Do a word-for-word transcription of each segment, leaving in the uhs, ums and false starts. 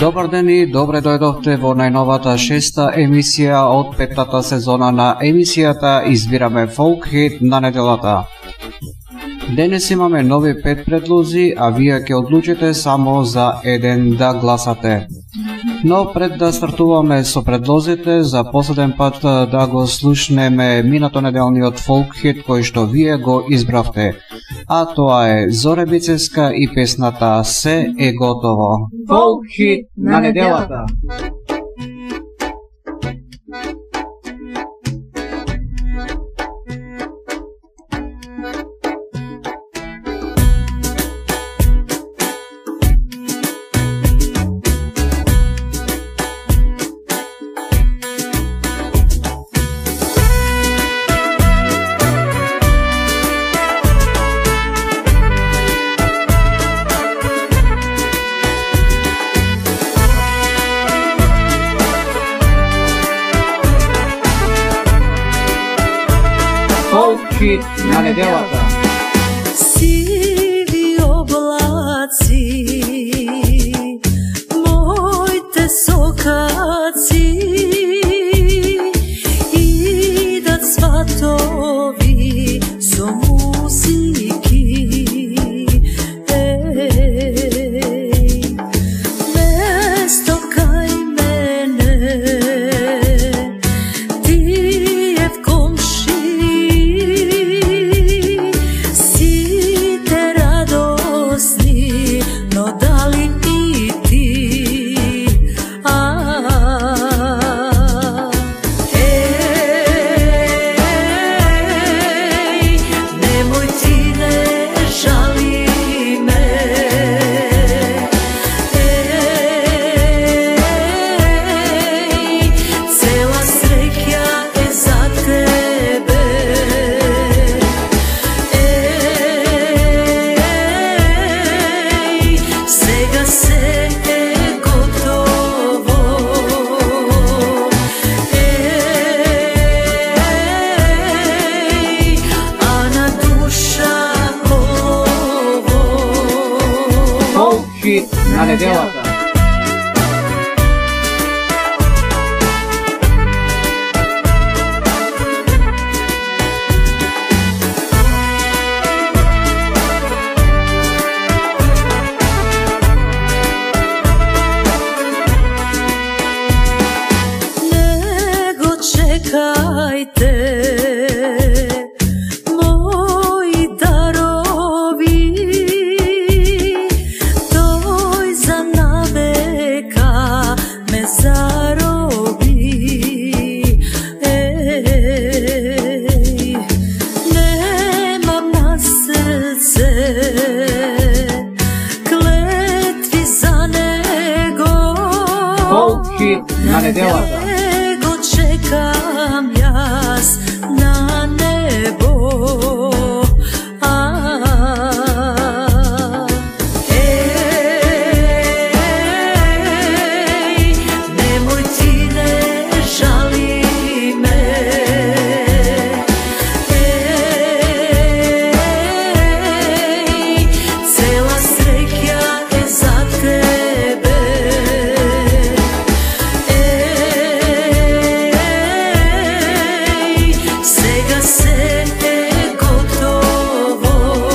Добар ден и добре дојдовте во најновата шеста емисија од петтата сезона на емисијата Избираме фолк хит на неделата. Денес имаме нови пет предлози, а вие ќе одлучите само за еден да гласате. Но пред да стартуваме со предлозите, за последен пат да го слушнеме минато неделниот фолк хит кој што вие го избравте. А тоа е Зоре Бицевска и песната Се е готово. Фолк хит на неделата. Фолк хит на неделата. Сиви облаци, моите сокаци, идат сватови со музики. Еј, место кај мене, тие в комши, но дали и ти? А, еј, немој ти не жали ме. Еј, цела среќа е за тебе. Сега се е готово. Еј, а на душа колово. Фолк хит на неделата. Чекајте, мои дарови, тој за навека ме зароби. Еј, немам на срце клетви за него. Фолк хит на неделата. Чекам јас на небо. А, еј, немој ти не жали ме. Еј, цела среќа е за тебе. Сега се е готово.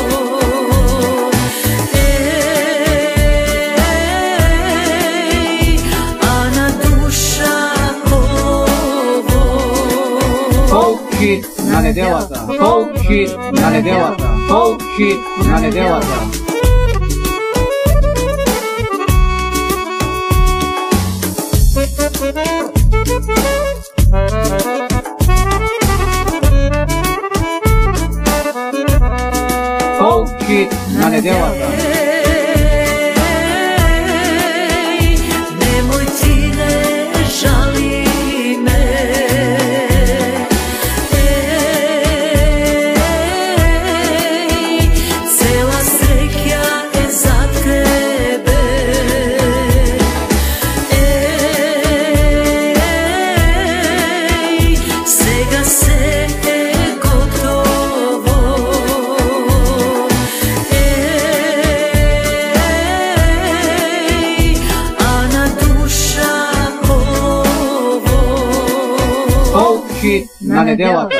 Еј, а на душа колово. Фолк хит на неделата. Фолк хит на неделата. Фолк хит на неделата. Фолк хит на неделата. Еј, немој ти не жали ме. Еј, цела среќа е за тебе. Еј, сега се е готово. Еј, хит на неделата.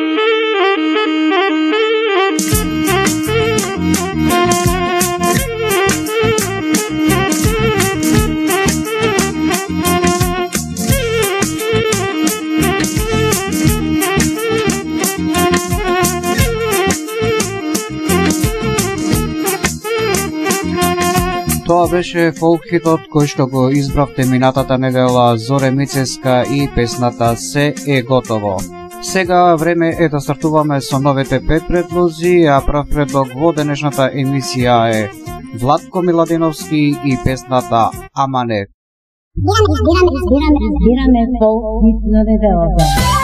Тоа беше фолк хитот кој што го избравте минатата недела, Зоре Мицеска и песната Се е готово. Сега време е да стартуваме со новите пет предлози, а прав предлог во денешната емисија е Владко Миладиновски и песната Амане. Избираме, избираме, избираме фолк хит на неделата.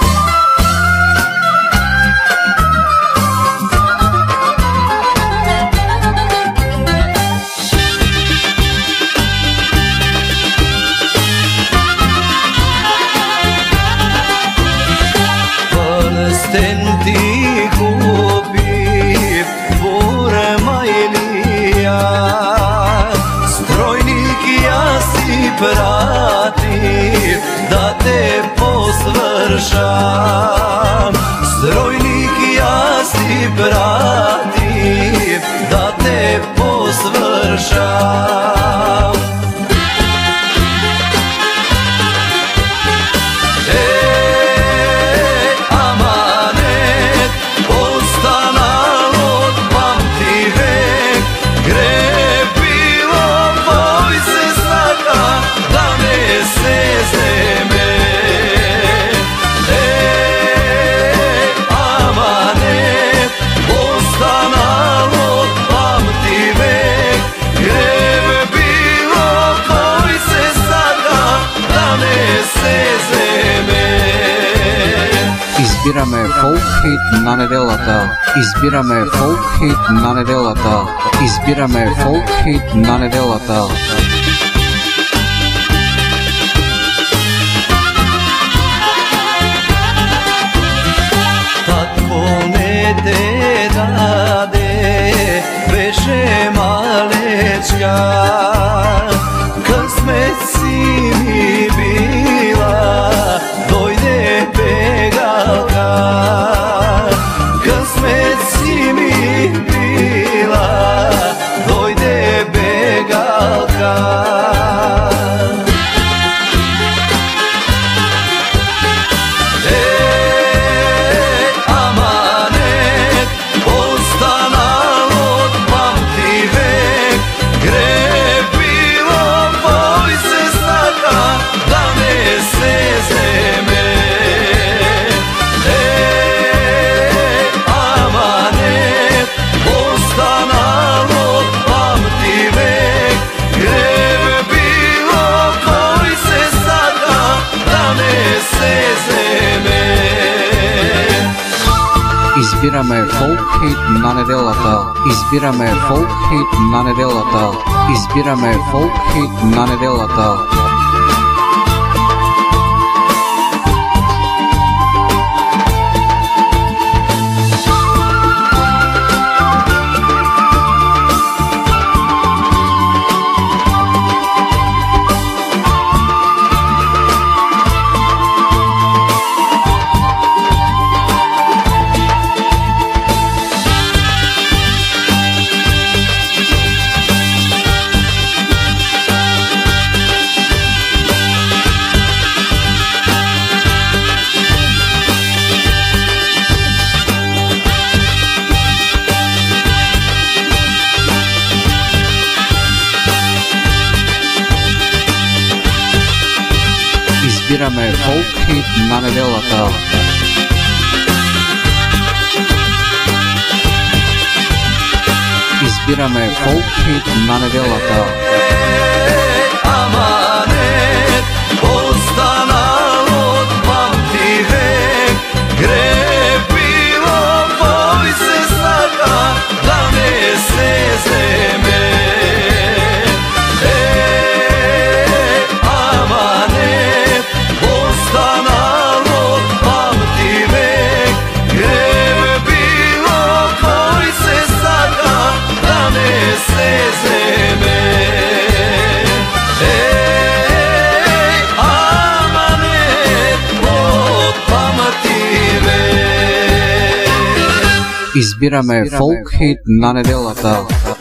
Ti kupim forma Ilija, strojnik ja si pratim da te posvršam. Strojnik ja si pratim da te posvršam. Избираме фолк хит на неделата. Избираме фолк хит на неделата. Избираме фолк хит на неделата. Татко не те даде, беше малечка, късмет си ми била, дойде бегалка. Късмет си ми била, дойде бегалка. Избираме фолк хит на неделата. Избираме фолк хит на неделата. Избираме фолк хит на неделата. Избираме фолк хит на неделата. Избираме фолк хит на неделата. Аманет, останал от памти век, гребило бой се сака, да не се вземе. Se zeme Избираме фолк хит на неделата.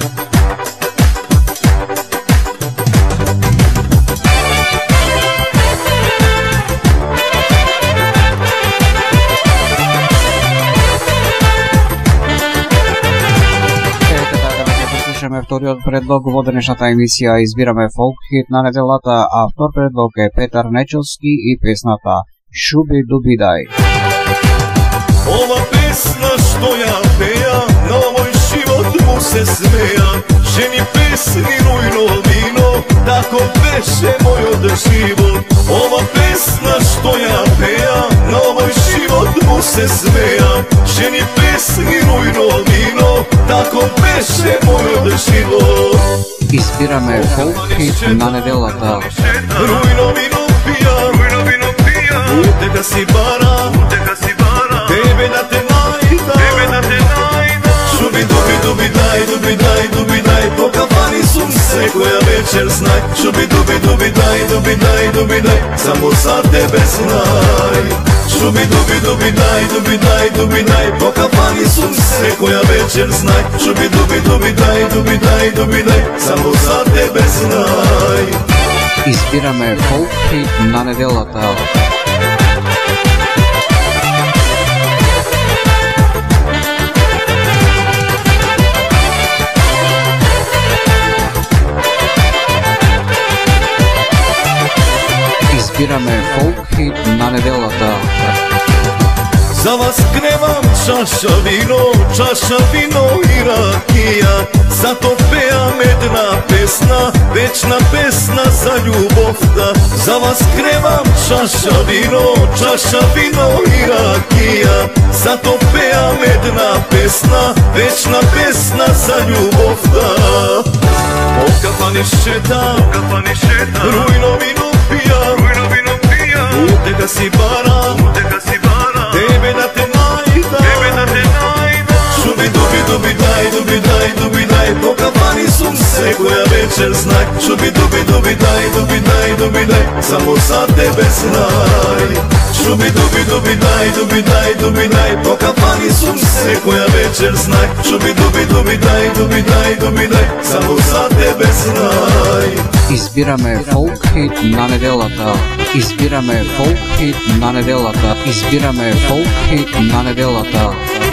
Вториот предлог во денешната емисија избираме фолк хит на неделата, а втор предлог е Петар Нечовски и песната Шуби дуби дај. Ова песна што ја пеја, на мој живот му се смеја. Жени песни рујно вино, тако беше мојот живот. Ова песна што ја пеја, на мој живот му се смеја. Жени песни рујно вино, тако беше мојот живот. Избираме фолк хит на неделата. Рујно вино пија, рујно вино пија, утека си бара, утека си бара. Тебе да те најда, тебе да те најда. Шуби дуби дуби дај, дуби дај, дуби дај. По кафани сум секоја вечер знај. Шуби дуби дуби дај, дуби дај, дуби дај. Само за тебе знај. Шуби дуби дуби дај, дуби дај, дуби дај. По кафани сум секоја вечер знај. Шуби дуби дуби дај, дуби дај, дуби дај. Само за тебе знај. Избираме фолк хит на неделата. Избираме фолк хит на неделата. За вас гневам чаша вино, чаша вино и ракија. Зато пеам една песна, вечна песна за љубовта. За вас гневам чаша вино, чаша вино и ракија. Зато пеам една песна, вечна песна за љубовта. По кафани шетам, кафани шетам. Рујно вино пија, рујно вино пија. Утека си бара, утека си бара. Тебе да те најда, тебе да те најда. Шуби дуби дуби дај, дуби дај, дуби дај. По кафани сум секоја вечер знај. Шуби дуби дуби дај, дуби дај, дуби дај. Само за тебе знај. Шуби дуби дуби дај, дуби дај, дуби дај. По кафани сум секоја вечер знај. Шуби дуби дуби дај, дуби дај, дуби дај. Само за тебе знај. Избираме фолк хит на неделата. Избираме фолк хит на неделата. Избираме фолк хит на неделата.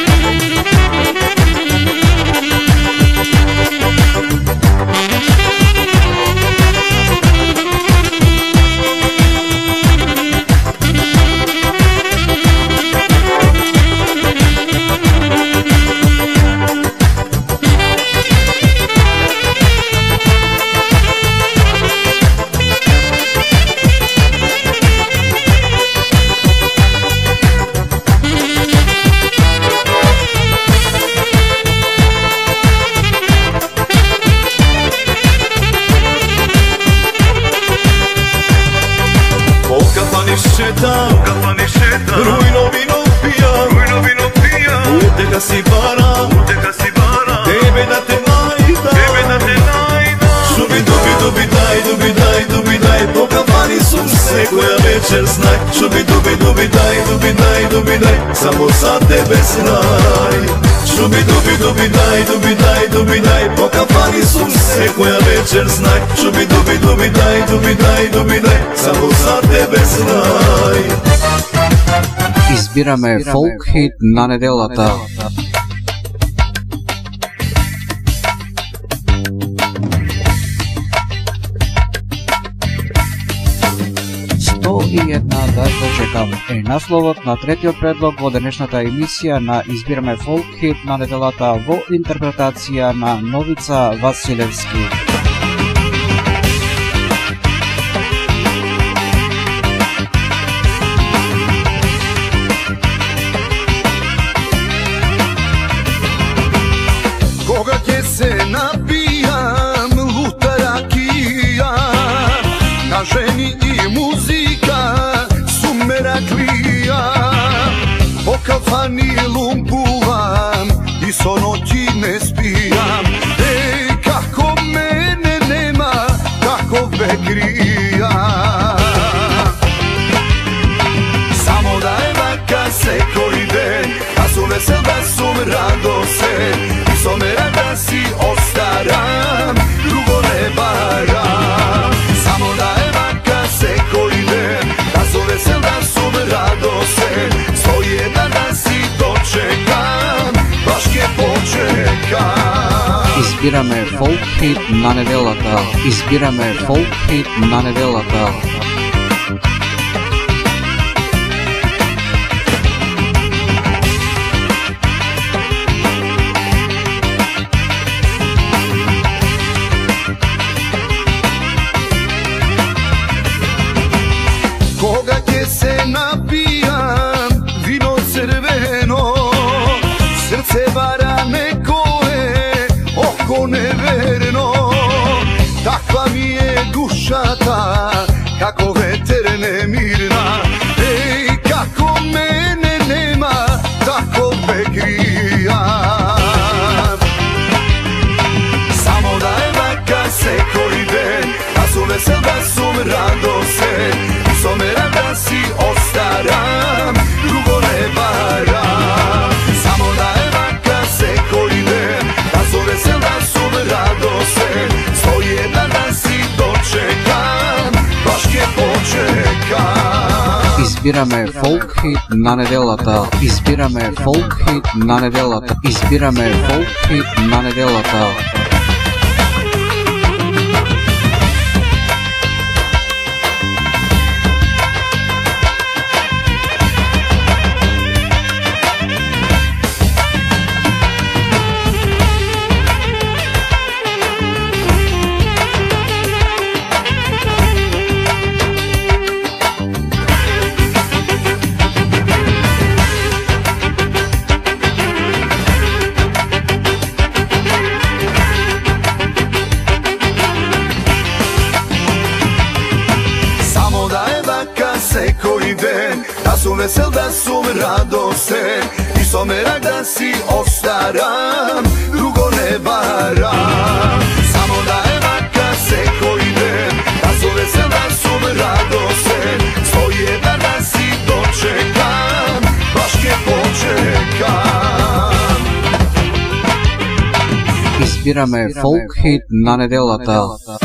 Шетам, кафани шетам. Рујно вино пија, рујно вино пија. Утека си бара, утека си бара. Тебе да те најда, тебе да те најда. Шуби дуби дуби дај, дуби дај, дуби дај. По кафани сум секоја вечер знај. Шуби дуби дуби дај, дуби дај, дуби дај. Само за тебе знај. Шуби дуби дуби дај, дуби дај, дуби дај. По кафани сум секоја вечер знај. Шуби дуби дуби дај, дуби дај, дуби дај. Само за тебе знај. Избираме фолк хит на неделата. сто и една да дочекам е насловот на третиот предлог во денешната емисија на Избираме фолк хит на неделата во интерпретација на Новица Василевски. Кога ќе се напијам лута ракија, на жени и музика сум мераклија. По кафани лумпувам и со ноќи не спијам. Еј, како мене нема, како ве крија. Само да е вака секој ден, да сум весел, да сум радо. Избираме фолк хит на неделата. Избираме фолк хит на неделата. Koga ќе se napijam, vino crveno, srce vara nekoje, oko neverno. Takva mi je duša ta, kako veter nemirna. Ej, kako mene nema, tako pegrijam. Samo daj neka se koji den, da su vesel, da su radosen. Somera da si ostaram, drugo ne varam. Samo da je vaka se koji den, da su vesel, da su radosen. Sto jedan dan si dočekam, baš ke počekam. Избираме фолк хит на неделата. Избираме фолк хит на неделата. Избираме фолк хит на неделата. Da su vesel, da su radosen, i somerak da si ostaram, drugo ne varam. Samo da je vaka se koji den, da su vesel, da su radosen. Sto jedan dan si dočekam, baš ke počekam. Избираме фолк хит на неделата.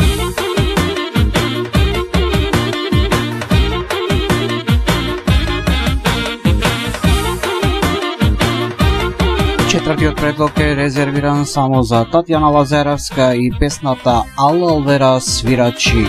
Четвртиот предлог е резервиран само за Татјана Лазаревска и песната Алалвера свирачи.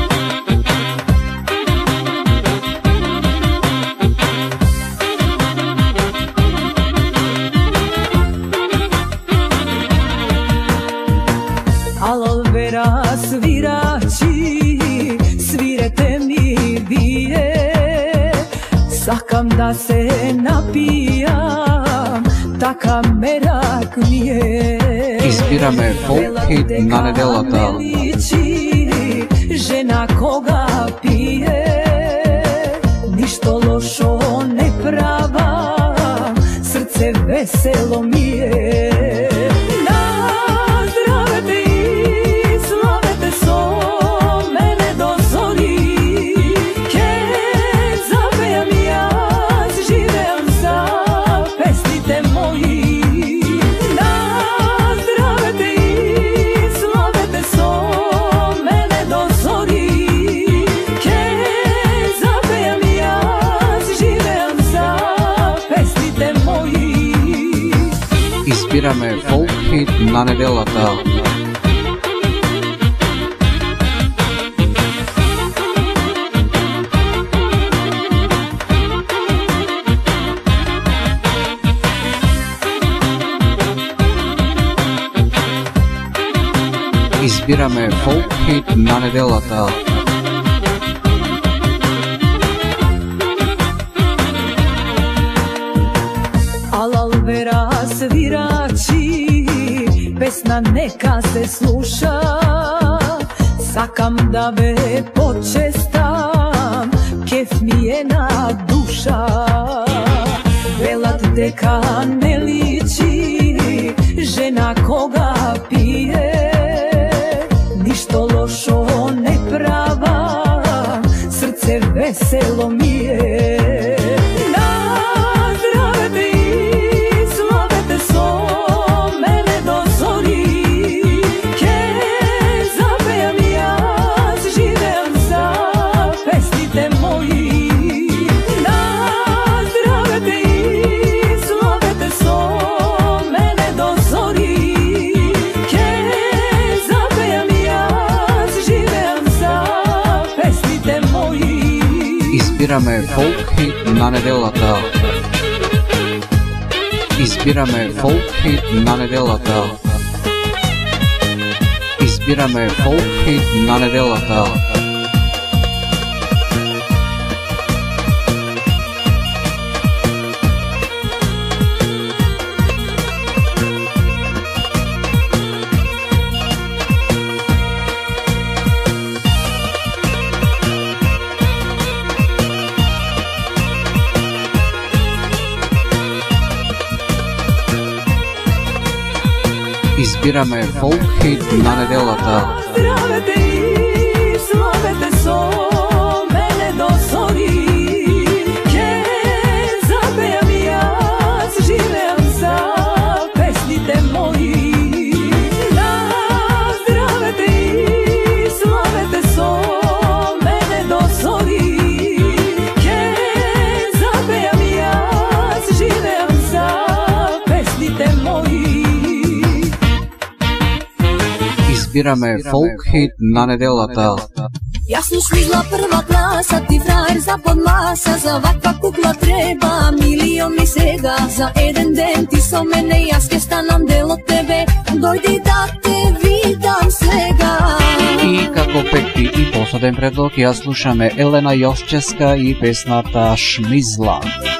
Alvera svirači, svirete mi vije, sakam da se napijam, така мерак ми е. Избираме фолк хит на неделата. Жена кога пие, ништо лошо не правам, срце весело ми е. Наздравете и славете со мене до зори, ке запеам јас, живеам за песните мои. Наздравете и славете со мене до зори, ке запеам јас, живеам за песните мои. Избираме фолк хит на неделата. Избираме фолк хит на неделата. Алалвера свирачи, песна нека се слуша, сакам да ве почестам, кеф ми е на душа. Велат дека не личи жена кога пие, ништо лошо не правам, срце весело ми е. Наздравете и славете со мене до зори, ке запеам јас, живеам за песните мои. Наздравете и славете со мене до зори, ке Избираме фолк хит на неделата. Избираме фолк хит на неделата. Избираме фолк хит на неделата. Избираме фолк хит на неделата. Здравете и славете со мене до сори. Ке запеям и аз, живеам за песните мои. Здравете и славете со мене до сори. Ке запеям и аз, живеам за песните мои. Избираме фолк хит на неделата. Јас сум шмигла прва класа, ти фраер за под маса. За ваква кукла треба милиони сега. За еден ден ти со мене, јас ке станам дел од тебе. Дојди да те видам сега. И како пети и последен предлог ја слушаме Елена Јовчевска и песната Шмизла.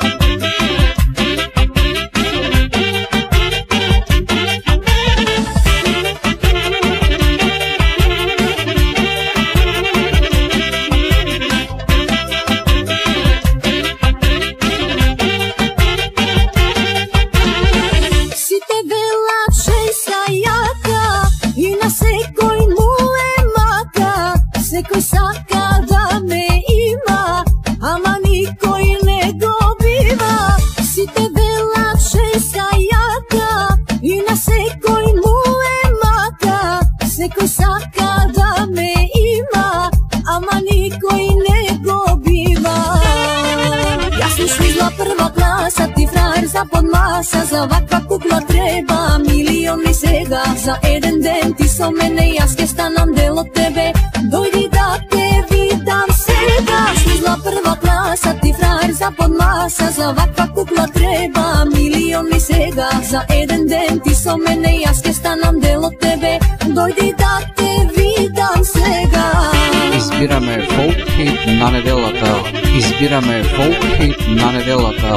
Некој сака да ме има, ама никој не добива. Сите велат шејска јака и на секој му е мака. Секој сака да ме има, ама никој не го бива. Јас сум шмигла прва класа, ти фраер за под маса. За ваква кукла треба милиони сега. За еден ден ти со мене, јас ке станам дел од тебе. Дојди да те видам сега. Шмигла прва класа, ти фраер за под маса. За ваква кукла треба милиони сега. За еден ден ти со мене, јас ке станам дел од тебе. Дојди да те видам сега. Избираме фолк хит на неделата. Избираме фолк хит на неделата.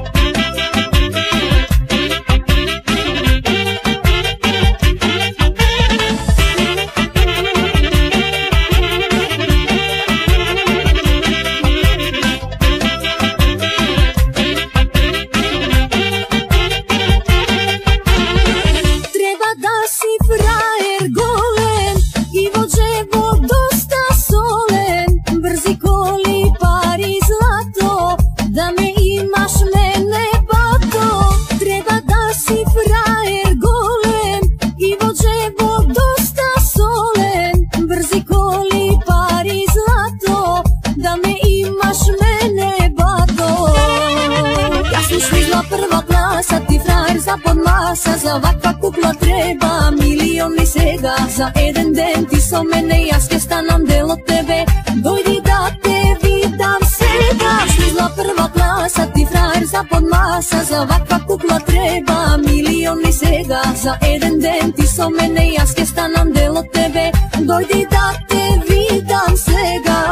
За ваква кукла треба милиони сега. За еден ден ти со мене, јас ке станам дел од тебе. Дојди да те видам сега. Шмигла прва класа, ти фраер за под маса. За ваква кукла треба милиони сега. За еден ден ти со мене, јас ке станам дел од тебе. Дојди да те видам сега.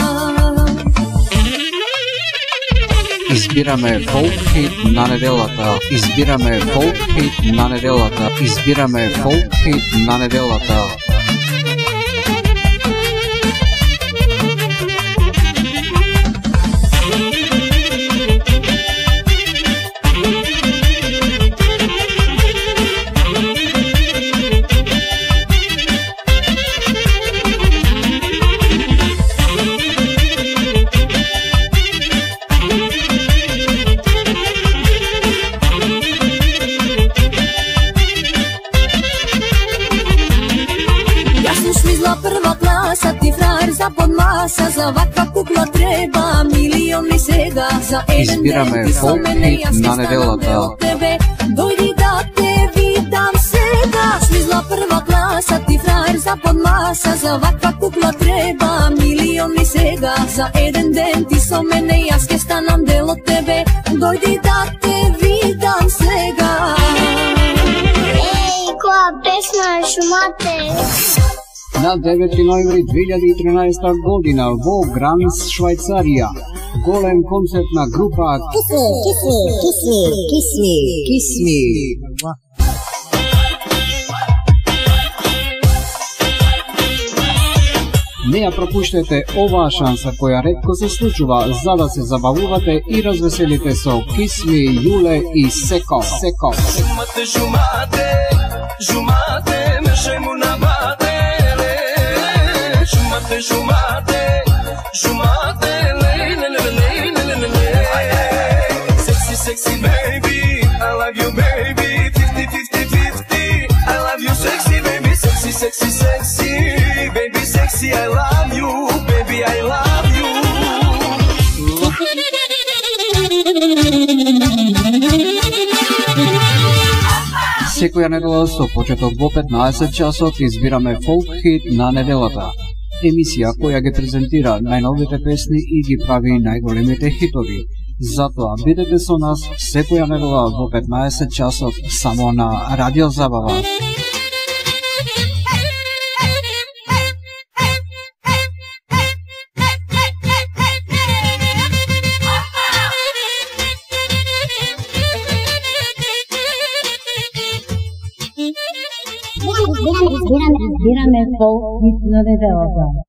Избираме фолк хит на неделата. Избираме фолк хит на неделата. Избираме фолк хит на неделата. За ваква кукла треба милиони сега. За еден ден ти со мене, јас ке станам дел од тебе. Дојди да те видам сега. Шмигла прва класа, ти фраер за под маса. За ваква кукла треба милиони mi сега. За еден ден ти со мене, јас ке станам дел од тебе. Дојди да те видам сега. Еј, која песна е шумате? На девети ноември две илјади и тринаесета година во Гранц, Швајцарија, голем концерт на група Кисми, кисми, кисми, кисми, кисми. Не ја пропуштете оваа шанса која ретко се случува за да се забавувате и развеселите со Кисми, Јуле и Секо. Секо. Жумате, жумате, жумате, мешему на баделе. Жумате, жумате, жумате, ле, ле, ле, ле, ле, ле, ле. Sexy, sexy baby, I love you baby. Fifty, fifty, fifty, I love you sexy baby. Sexy, sexy, sexy, baby sexy, I love you, baby I love you. Секоја недела со почеток во петнаесет часот избираме фолк хит на неделата. Емисија која ги презентира најновите песни и ги прави најголемите хитови. Затоа бидете со нас секоја недела во петнаесет часот само на Радио Забава. Избираме фолк хит на неделата.